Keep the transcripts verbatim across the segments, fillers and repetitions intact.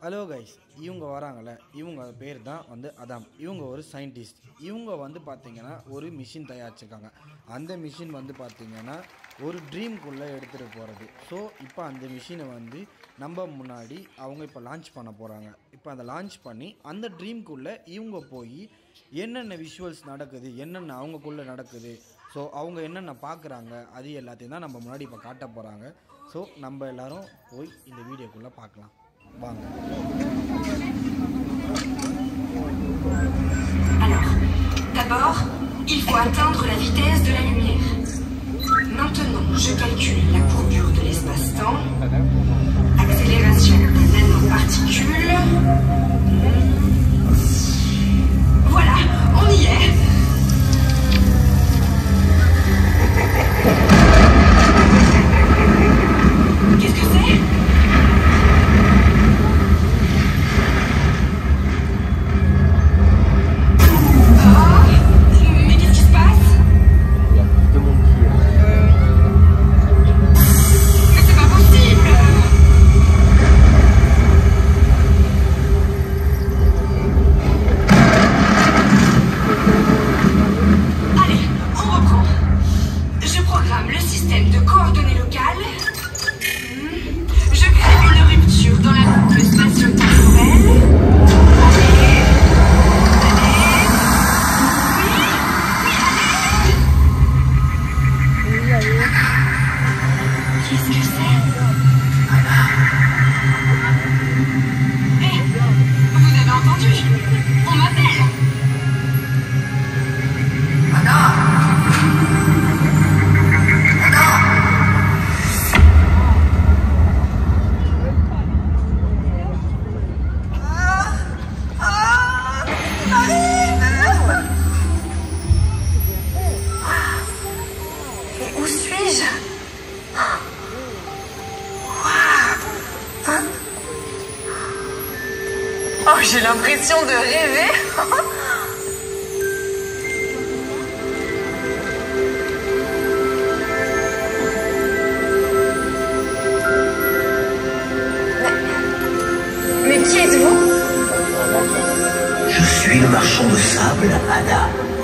Hello guys, இவங்க வராங்கள்ல, இவங்க பேர் தான் வந்து அதாம். இவங்க ஒரு சயின்டிஸ்ட். இவங்க வந்து பார்த்திங்கன்னா ஒரு மிஷின் தயாரிச்சிருக்காங்க. அந்த மிஷின் வந்து பார்த்திங்கன்னா ஒரு ட்ரீம்குள்ளே எடுத்துகிட்டு போகிறது. ஸோ இப்போ அந்த மிஷினை வந்து நம்ம முன்னாடி அவங்க இப்போ லான்ச் பண்ண போகிறாங்க. இப்போ அதை லான்ச் பண்ணி அந்த ட்ரீம்குள்ளே இவங்க போய் என்னென்ன விஷுவல்ஸ் நடக்குது, என்னென்ன அவங்கக்குள்ளே நடக்குது, ஸோ அவங்க என்னென்ன பார்க்குறாங்க, அது எல்லாத்தையும் தான் நம்ம முன்னாடி இப்போ காட்ட போகிறாங்க. ஸோ நம்ம எல்லோரும் போய் இந்த வீடியோக்குள்ளே பார்க்கலாம் வாங்க. Alors, d'abord, il faut atteindre la vitesse de la lumière. Maintenant, je calcule la courbure de l'espace-temps, accélération des nanoparticules. Voilà, on y est. Qu'est-ce que c'est ? Oh, j'ai l'impression de rêver. mais, mais qui êtes-vous? Je suis le marchand de sable, Ada.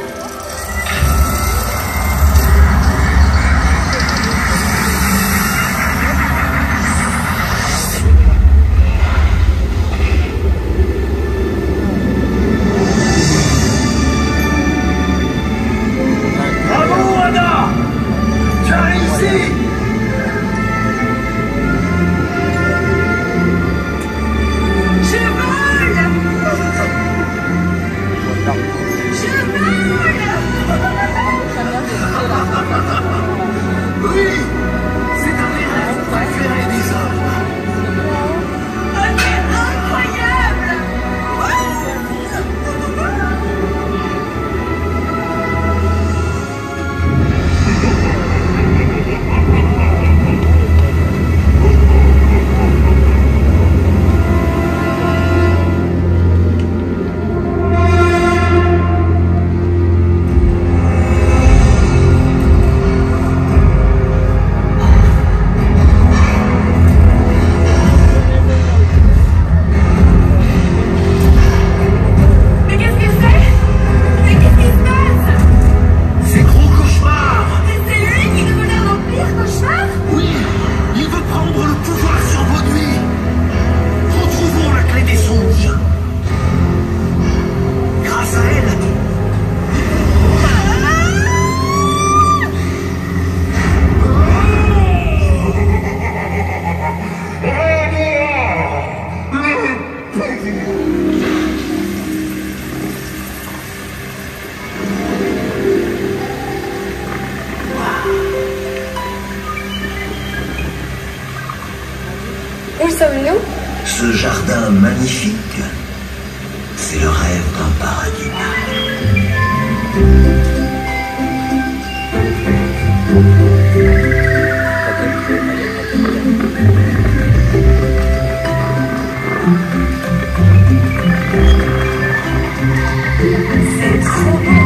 Où sommes-nous? Ce jardin magnifique, c'est le rêve d'un paradis. C'est trop beau.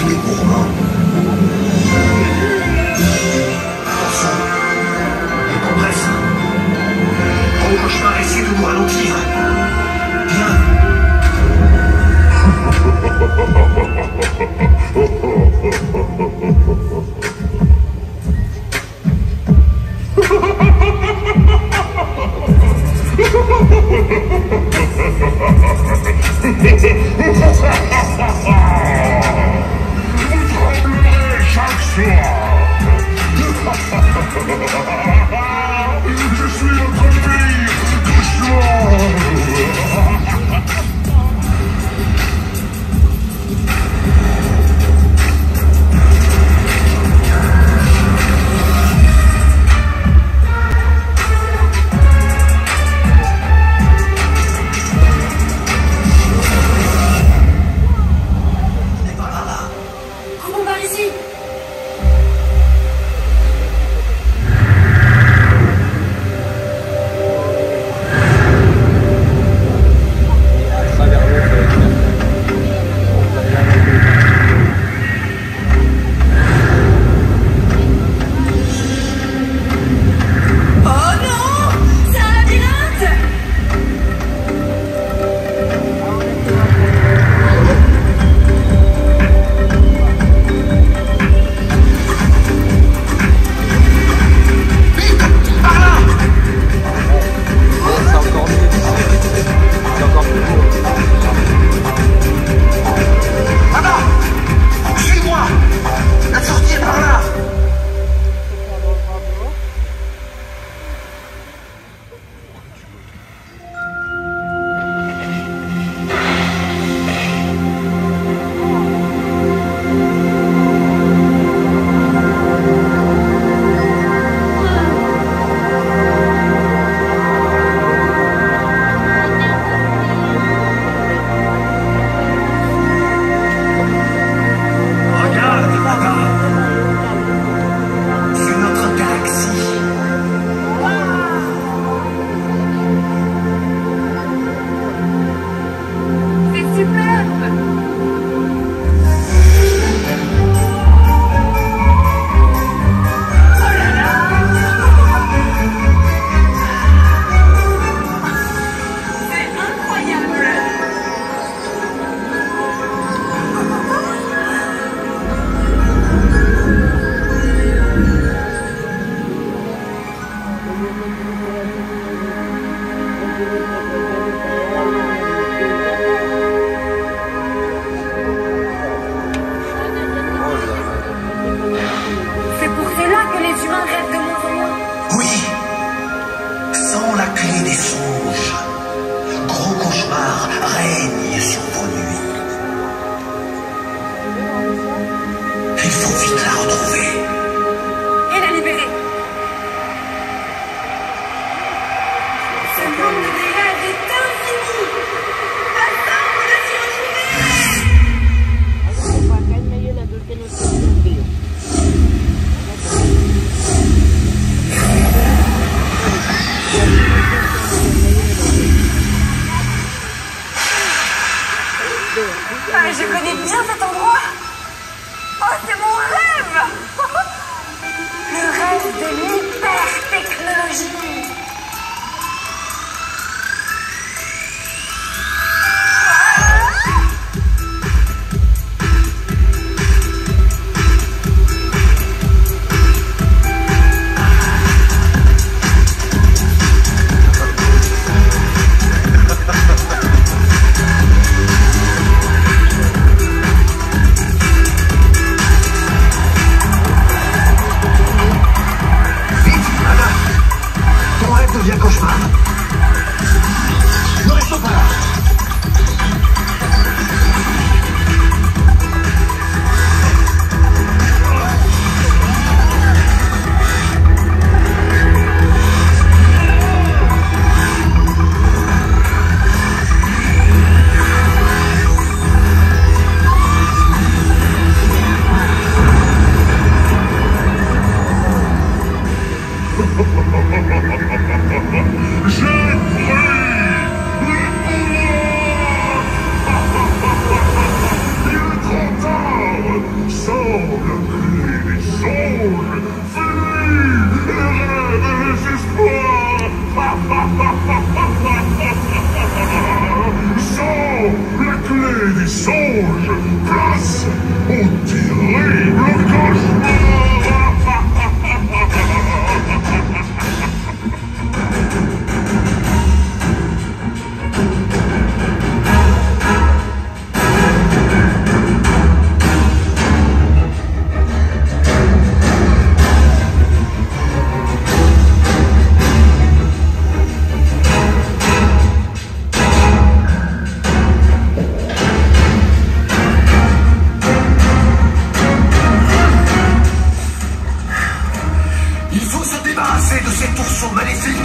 tous les gourmands. Attention, je compresse. Gros cauchemar essaie de nous ralentir. Viens. Je suis votre pire cauchemar. Comment par ici? Ah, je connais bien cet endroit. Oh, c'est mon rêve. Le rêve de l'hyper-technologie. Devient cauchemar. Ne restons pas là. J'ai pris le pouvoir.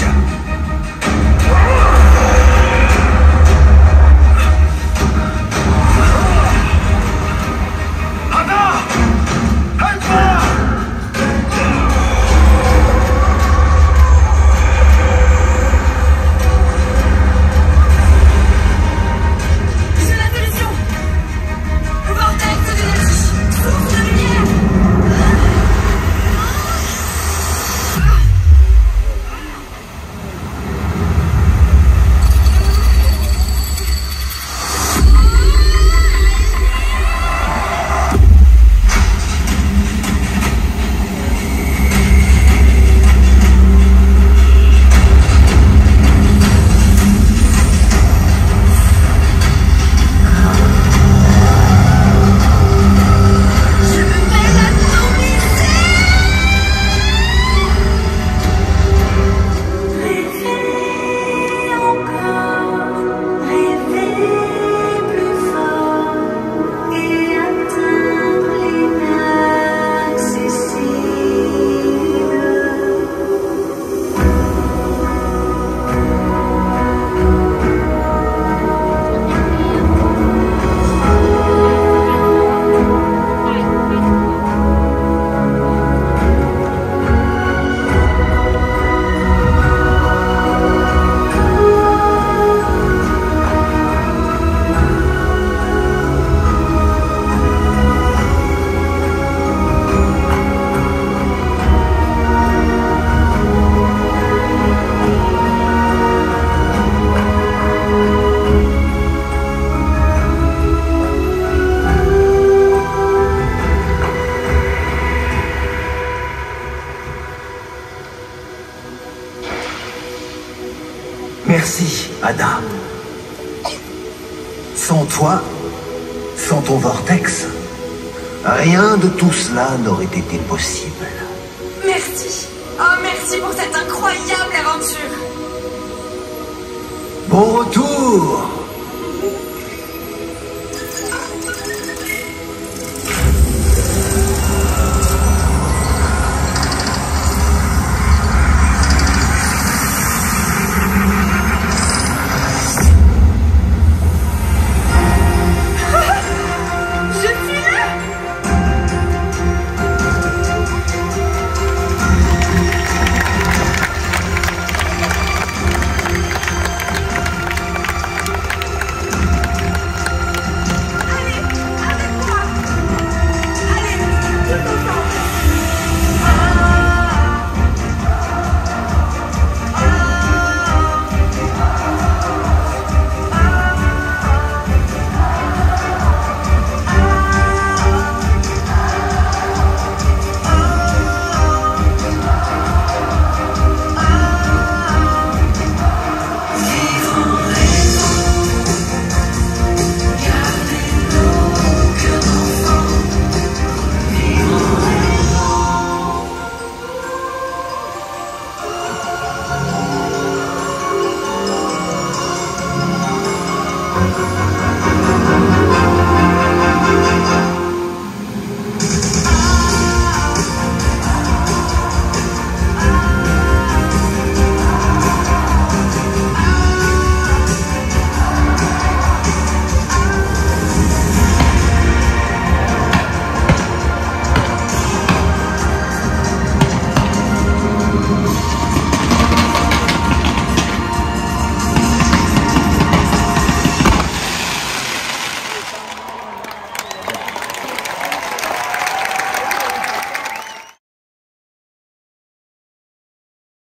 Merci, Ada. Sans toi, sans ton vortex, rien de tout cela n'aurait été possible. Merci. Oh, merci pour cette incroyable aventure. Bon retour!